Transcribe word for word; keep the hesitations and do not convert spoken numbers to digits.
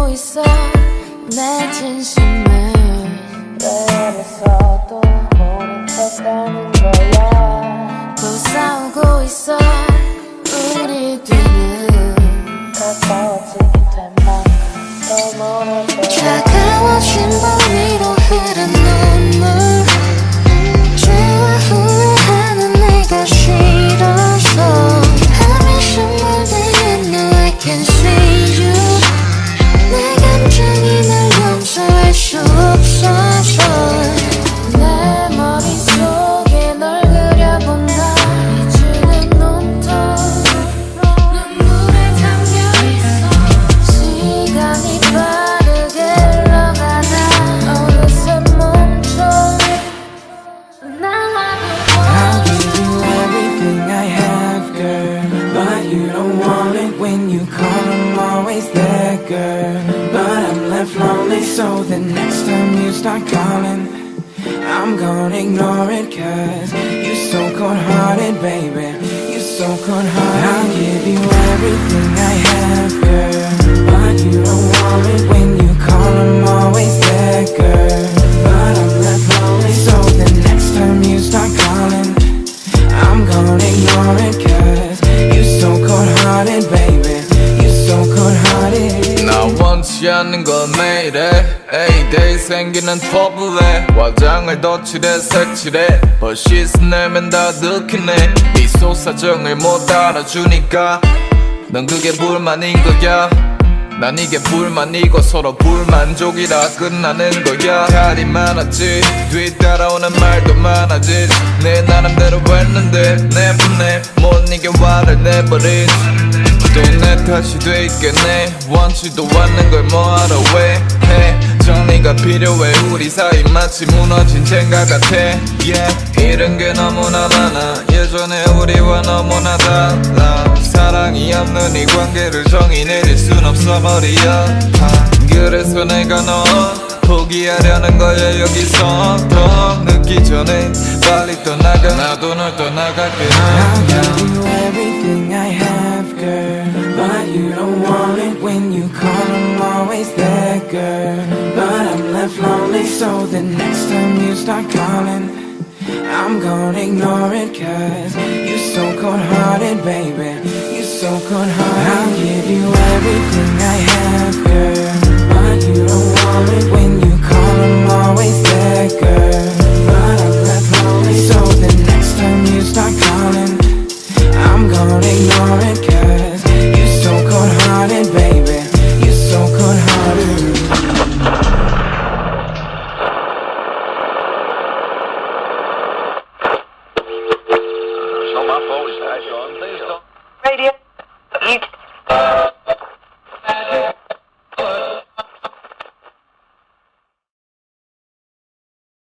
있어 내 진심을. 그래서도 모른 척하는 거야. 또 싸우고 있어 우리들은. 가까워지게 된 만큼 더 멀어져. 차가워진 봄 위로 흐른 눈물. 죄와 후회하는 내가 싫어서. 하루씩 물들인 너 I can see you. 내 감정이 널 용서할 수 없어서. 내 머릿속에 널 그려본다. 이제는 온통 눈물에 잠겨있어. 시간이 빠르게 흘러가다 어느새 멈춰. I'll give you everything I have, girl, but you don't want it when you call. I'm always there, girl, but I'm left lonely. So the next time you start calling, I'm gonna ignore it, cause you so cold-hearted, baby. You so cold-hearted. I'll give you everything I have, girl, but you don't want it when you call. I'm always there, girl, but I'm left lonely. So the next time you start calling, I'm gonna ignore it, cause you so cold-hearted, baby. You so cold-hearted. 나 원치 않는 건 매일 해. 에이데이 생기는 터블에 화장을 더 칠해 색칠해. 버시스 내면 다 느끼네. 네 속사정을 못 알아주니까 넌 그게 불만인 거야. 난 이게 불만이고 서로 불만족이라 끝나는 거야. 탈이 많았지 뒤따라오는 말도 많아지. 내 나름대로 했는데 내 분에 못 이겨 화를 내버린. 또 내 탓이 돼 있겠네. 원치도 않는 걸 뭐하러 왜 해. 정리가 필요해. 우리 사이 마치 무너진 젠가 같아. yeah. 이런 게 너무나 많아. 예전에 우리와 너무나 달라. 사랑이 없는 이 관계를 정의 내릴 순 없어 머리야. 그래서 내가 너 포기하려는 거야. 여기서 더 늦기 전에 빨리 떠나가. 나도 널 떠나갈게. I'll give you everything I have, girl, but you don't want it when you call. I'm always there, girl, but I'm left lonely. So the next time you start calling, I'm gonna ignore it, cause you so cold-hearted, baby. You so cold-hearted. I'll give you everything I have, girl, but you don't want it when you call. I'm always there, girl, but I'm left lonely. So the next time you start calling, I'm gonna ignore it, cause you so cold-hearted, baby. You so cold-hearted. It's not my fault, it's not. Please don't. Radio.